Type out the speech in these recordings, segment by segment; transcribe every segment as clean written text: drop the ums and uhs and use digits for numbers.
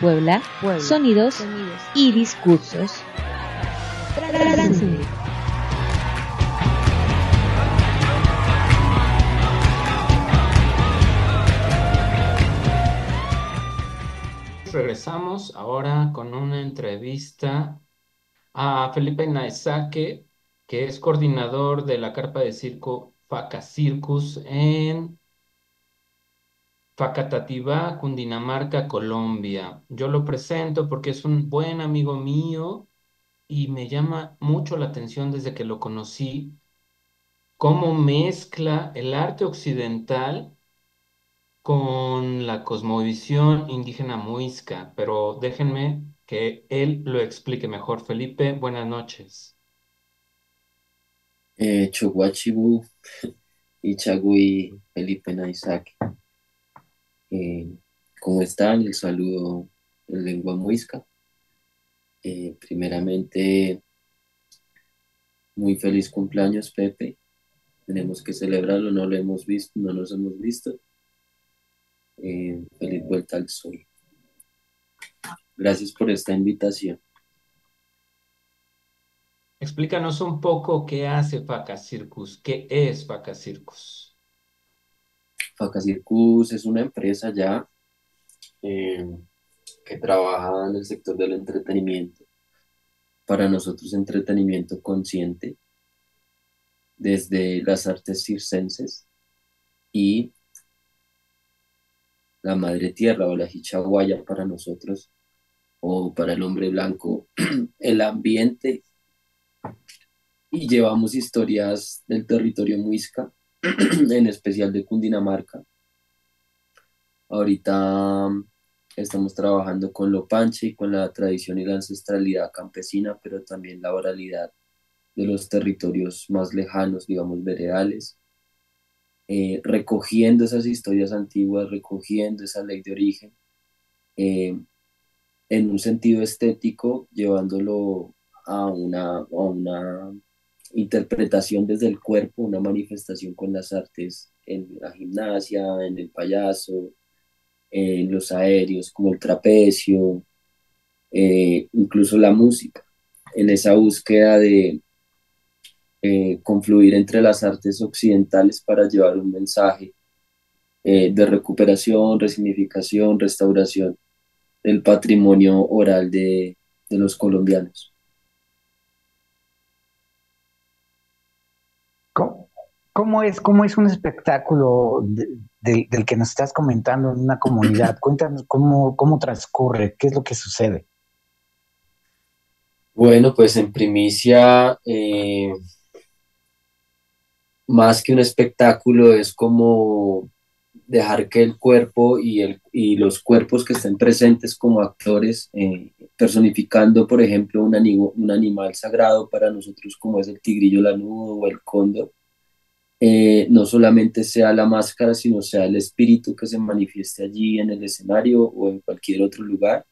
Puebla, sonidos y discursos. Transmute. Regresamos ahora con una entrevista a Felipe Naisaque, que es coordinador de la carpa de circo Faca Circus en Facatativá, Cundinamarca, Colombia. Yo lo presento porque es un buen amigo mío y me llama mucho la atención desde que lo conocí, cómo mezcla el arte occidental con la cosmovisión indígena muisca, pero déjenme que él lo explique mejor. Felipe, buenas noches. Choguachibu y Chagui Felipe Naisak. ¿Cómo están? Les saludo en lengua muisca. Primeramente, muy feliz cumpleaños, Pepe. Tenemos que celebrarlo, no lo hemos visto, no nos hemos visto. Feliz vuelta al sol. Gracias por esta invitación. Explícanos un poco qué hace Faca Circus, qué es Faca Circus. Faca Circus es una empresa ya eh, que trabaja en el sector del entretenimiento. Para nosotros, entretenimiento consciente desde las artes circenses y la madre tierra o la Hichaguaya para nosotros o para el hombre blanco, el ambiente, y llevamos historias del territorio muisca, en especial de Cundinamarca. Ahorita estamos trabajando con lo panche y con la tradición y la ancestralidad campesina, pero también la oralidad de los territorios más lejanos, digamos, veredales, recogiendo esas historias antiguas, recogiendo esa ley de origen, eh, en un sentido estético, llevándolo a una interpretación desde el cuerpo, una manifestación con las artes en la gimnasia, en el payaso, en los aéreos como el trapecio, incluso la música, en esa búsqueda de confluir entre las artes occidentales para llevar un mensaje de recuperación, resignificación, restauración del patrimonio oral de los colombianos. ¿Cómo, cómo es un espectáculo del que nos estás comentando en una comunidad? Cuéntanos cómo transcurre, qué es lo que sucede. Bueno, pues en primicia, más que un espectáculo, es como dejar que el cuerpo y los cuerpos que estén presentes como actores, personificando, por ejemplo, un animal sagrado para nosotros como es el tigrillo lanudo o el cóndor, no solamente sea la máscara, sino sea el espíritu que se manifieste allí en el escenario o en cualquier otro lugar.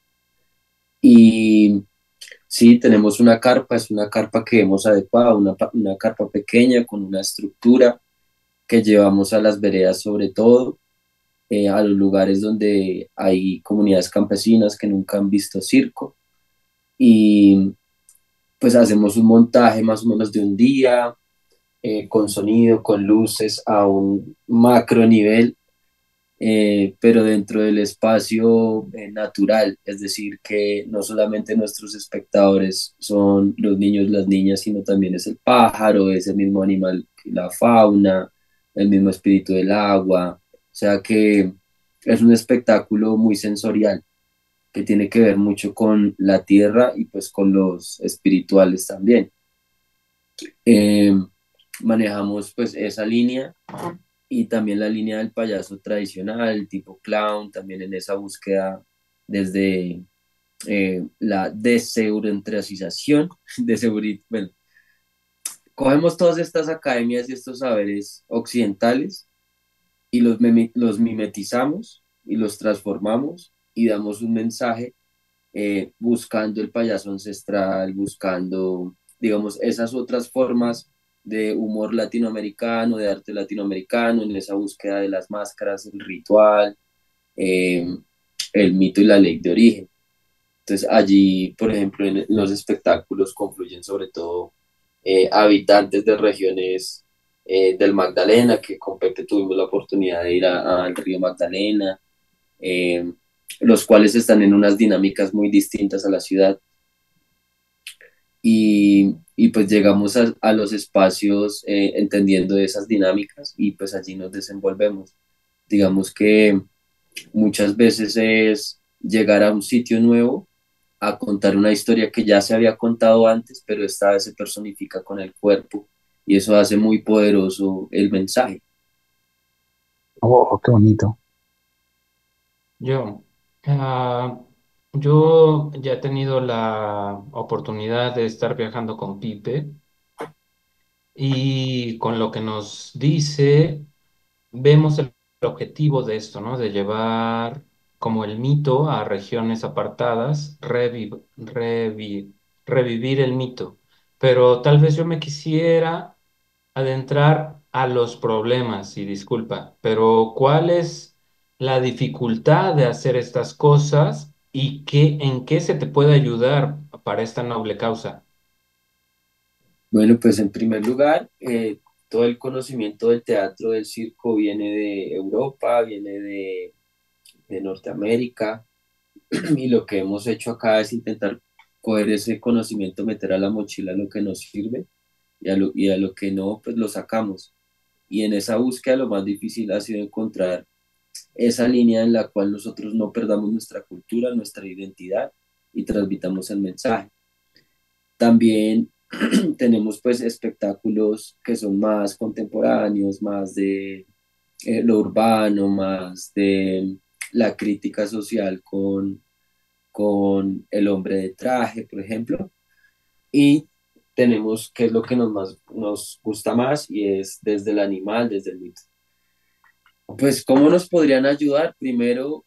Y sí, tenemos una carpa, es una carpa que hemos adecuado, una carpa pequeña con una estructura que llevamos a las veredas sobre todo, a los lugares donde hay comunidades campesinas que nunca han visto circo, y pues hacemos un montaje más o menos de un día, con sonido, con luces a un macro nivel, pero dentro del espacio natural, es decir, que no solamente nuestros espectadores son los niños, las niñas, sino también es el pájaro, es el mismo animal que la fauna, el mismo espíritu del agua, o sea que es un espectáculo muy sensorial que tiene que ver mucho con la tierra y pues con los espirituales también. Eh, Manejamos pues esa línea y también la línea del payaso tradicional, tipo clown, también en esa búsqueda desde la deseuroentrasización, bueno, cogemos todas estas academias y estos saberes occidentales y los mimetizamos y los transformamos y damos un mensaje, buscando el payaso ancestral, buscando, digamos, esas otras formas de humor latinoamericano, de arte latinoamericano, en esa búsqueda de las máscaras, el ritual, eh, el mito y la ley de origen. Entonces allí, por ejemplo, en los espectáculos confluyen sobre todo habitantes de regiones del Magdalena, que con Pepe tuvimos la oportunidad de ir al río Magdalena, eh, los cuales están en unas dinámicas muy distintas a la ciudad. Y pues llegamos a los espacios entendiendo esas dinámicas y pues allí nos desenvolvemos. Digamos que muchas veces es llegar a un sitio nuevo a contar una historia que ya se había contado antes, pero esta vez se personifica con el cuerpo y eso hace muy poderoso el mensaje. Oh, qué bonito. Yo, ah, yo ya he tenido la oportunidad de estar viajando con Pipe y con lo que nos dice, vemos el objetivo de esto, ¿no? De llevar como el mito a regiones apartadas, revivir el mito. Pero tal vez yo me quisiera adentrar a los problemas, y disculpa, pero ¿cuál es la dificultad de hacer estas cosas y en qué se te puede ayudar para esta noble causa? Bueno, pues en primer lugar, todo el conocimiento del teatro, del circo viene de Europa, viene de Norteamérica. Y lo que hemos hecho acá es intentar coger ese conocimiento, meter a la mochila lo que nos sirve y a lo que no, pues lo sacamos. Y en esa búsqueda lo más difícil ha sido encontrar esa línea en la cual nosotros no perdamos nuestra cultura, nuestra identidad y transmitamos el mensaje. También tenemos pues espectáculos que son más contemporáneos, más de lo urbano, más de la crítica social con el hombre de traje, por ejemplo, y tenemos qué es lo que nos gusta más y es desde el animal, desde el mito. Pues, ¿cómo nos podrían ayudar? Primero,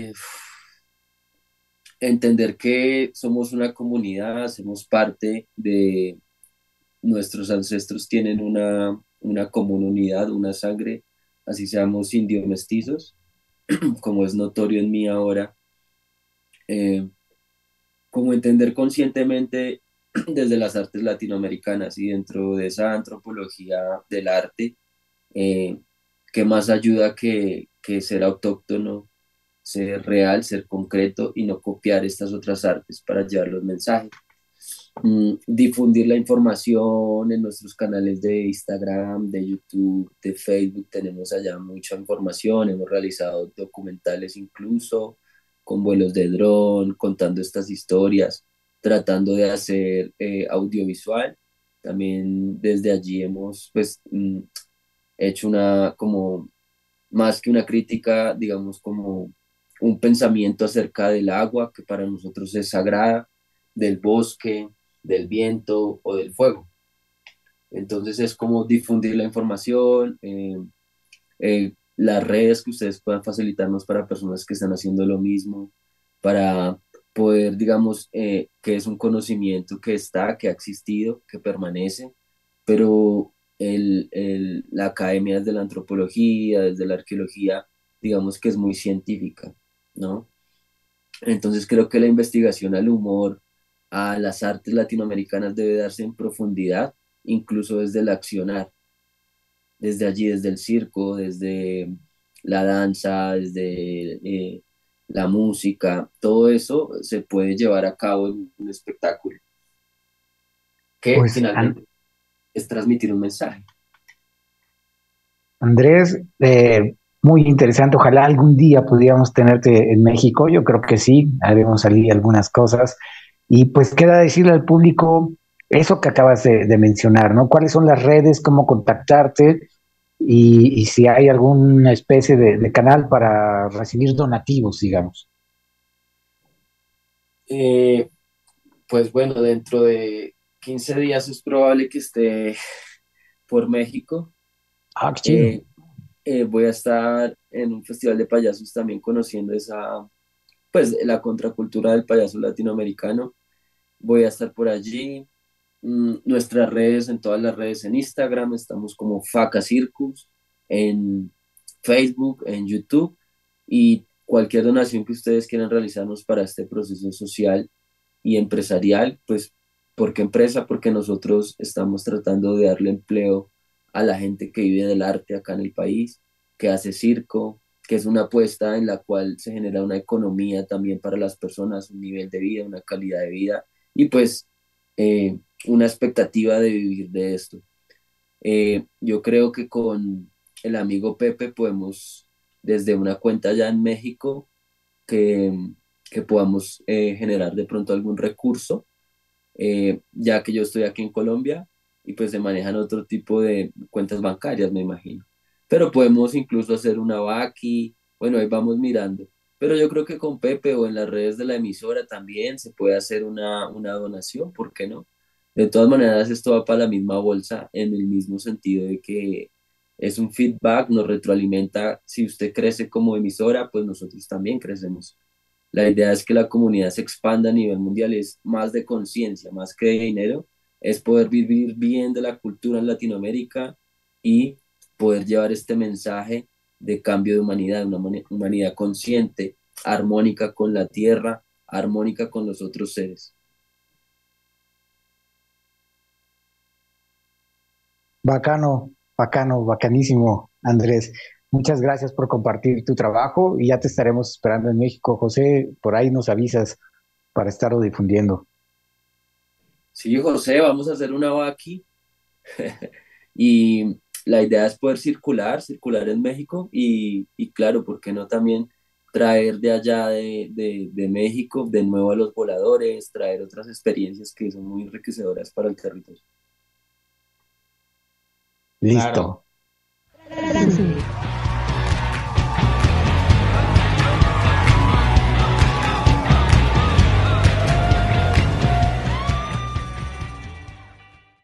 entender que somos una comunidad, hacemos parte de nuestros ancestros, tienen una común unidad, una sangre, así seamos indio mestizos, como es notorio en mí ahora. Eh, como entender conscientemente desde las artes latinoamericanas y dentro de esa antropología del arte, eh, que más ayuda que ser autóctono, ser real, ser concreto y no copiar estas otras artes para llevar los mensajes. Difundir la información en nuestros canales de Instagram, de YouTube, de Facebook, tenemos allá mucha información, hemos realizado documentales incluso con vuelos de dron, contando estas historias, tratando de hacer audiovisual. También desde allí hemos pues hecho una como más que una crítica, digamos como un pensamiento acerca del agua que para nosotros es sagrada, del bosque, del viento o del fuego. Entonces es como difundir la información, las redes que ustedes puedan facilitarnos para personas que están haciendo lo mismo, para poder, digamos, que es un conocimiento que está, que ha existido, que permanece, pero la academia desde la antropología, desde la arqueología, digamos que es muy científica, ¿no? Entonces creo que la investigación al humor, a las artes latinoamericanas debe darse en profundidad, incluso desde el accionar, desde allí, desde el circo, desde la danza, desde la música, todo eso se puede llevar a cabo en un espectáculo que Pues finalmente es transmitir un mensaje. Andrés, muy interesante. Ojalá algún día pudiéramos tenerte en México. Yo creo que sí, haremos salir algunas cosas. Y pues queda decirle al público eso que acabas de mencionar, ¿no? ¿Cuáles son las redes, cómo contactarte y si hay alguna especie de canal para recibir donativos, digamos? Eh, pues bueno, dentro de 15 días es probable que esté por México. Ah, qué chido. Eh, Voy a estar en un festival de payasos también conociendo esa, pues la contracultura del payaso latinoamericano. Voy a estar por allí. Nuestras redes, en todas las redes, en Instagram, estamos como Faca Circus, en Facebook, en YouTube. Y cualquier donación que ustedes quieran realizarnos para este proceso social y empresarial, pues, ¿por qué empresa? Porque nosotros estamos tratando de darle empleo a la gente que vive del arte acá en el país, que hace circo, que es una apuesta en la cual se genera una economía también para las personas, un nivel de vida, una calidad de vida y pues eh, una expectativa de vivir de esto. Yo creo que con el amigo Pepe podemos, desde una cuenta allá en México, que, que podamos generar de pronto algún recurso, ya que yo estoy aquí en Colombia y pues se manejan otro tipo de cuentas bancarias, me imagino. Pero podemos incluso hacer una Vaki, bueno, ahí vamos mirando. Pero yo creo que con Pepe o en las redes de la emisora también se puede hacer una donación, ¿por qué no? De todas maneras, esto va para la misma bolsa en el mismo sentido de que es un feedback, nos retroalimenta. Si usted crece como emisora, pues nosotros también crecemos. La idea es que la comunidad se expanda a nivel mundial, es más de conciencia, más que de dinero, es poder vivir bien de la cultura en Latinoamérica y poder llevar este mensaje de cambio de humanidad, una humanidad consciente, armónica con la tierra, armónica con los otros seres. Bacano, bacano, bacanísimo, Andrés. Muchas gracias por compartir tu trabajo y ya te estaremos esperando en México. José, por ahí nos avisas para estarlo difundiendo. Sí, José, vamos a hacer una vaqui y la idea es poder circular en México y claro, ¿por qué no también traer de allá de México de nuevo a los voladores, traer otras experiencias que son muy enriquecedoras para el territorio? Listo. Claro. Transcender.